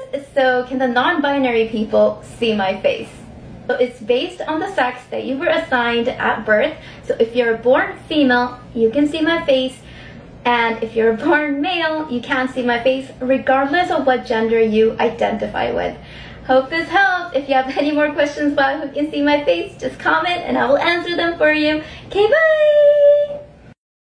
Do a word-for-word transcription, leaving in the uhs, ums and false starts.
so can the non-binary people see my face? So it's based on the sex that you were assigned at birth. So if you're born female, you can see my face. And if you're born male, you can't see my face regardless of what gender you identify with. Hope this helps. If you have any more questions about who can see my face, just comment and I will answer them for you. Okay, bye!